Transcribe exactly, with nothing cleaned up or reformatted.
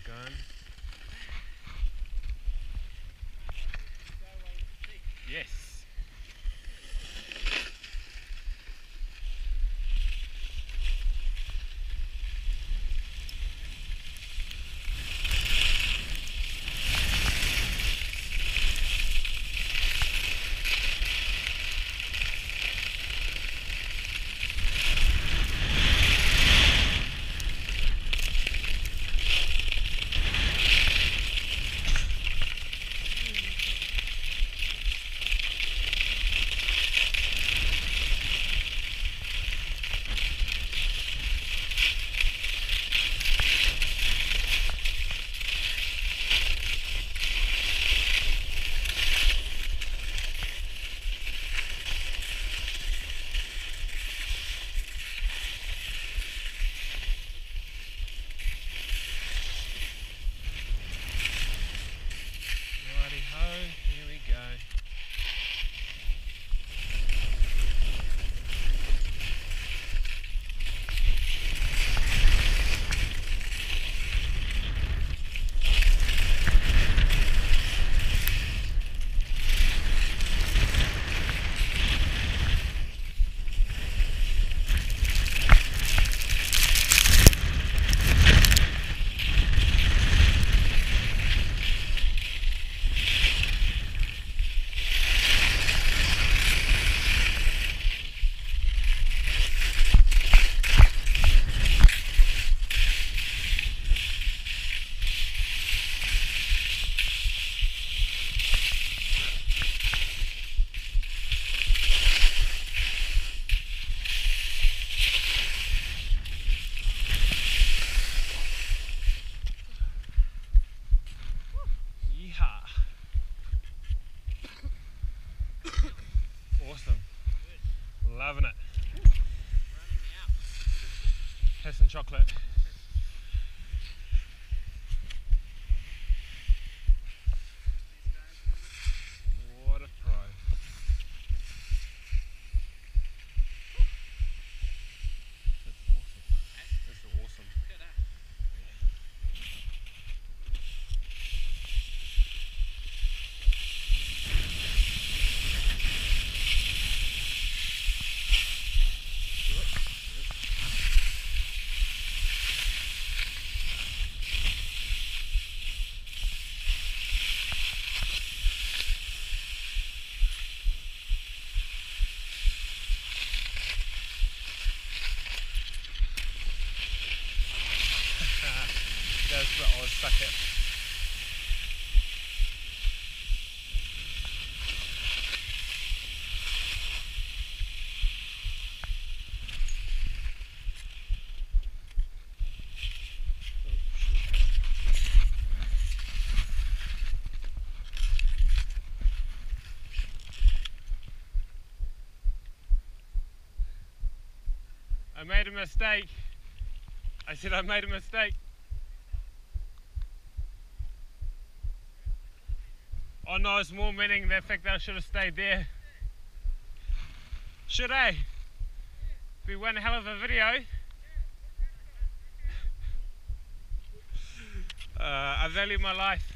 going. Yes. Here we go. Awesome. Good. Loving it. Running out. Have some chocolate. What a pro. That's awesome. That's awesome. Good, eh? That's what I was stuck at. I made a mistake. I said I made a mistake. Oh no, it's more meaning the fact that I should have stayed there. Should I? Be one hell of a video. Uh, I value my life.